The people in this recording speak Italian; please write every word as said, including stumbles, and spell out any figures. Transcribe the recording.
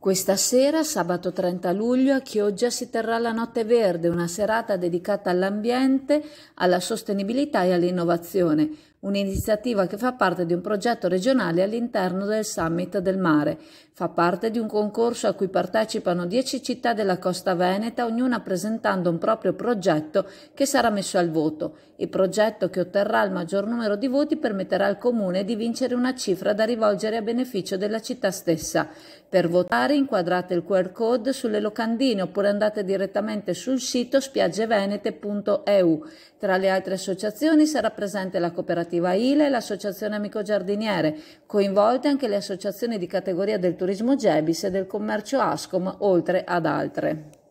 Questa sera, sabato trenta luglio, a Chioggia si terrà la Notte Verde, una serata dedicata all'ambiente, alla sostenibilità e all'innovazione, un'iniziativa che fa parte di un progetto regionale all'interno del Summit del Mare. Fa parte di un concorso a cui partecipano dieci città della costa veneta, ognuna presentando un proprio progetto che sarà messo al voto. Il progetto che otterrà il maggior numero di voti permetterà al Comune di vincere una cifra da rivolgere a beneficio della città stessa. Per votare inquadrate il Q R code sulle locandine oppure andate direttamente sul sito spiaggevenete punto e u. Tra le altre associazioni sarà presente la cooperativa I L E e l'associazione Amico Giardiniere, coinvolte anche le associazioni di categoria del turismo Gebis e del commercio Ascom, oltre ad altre.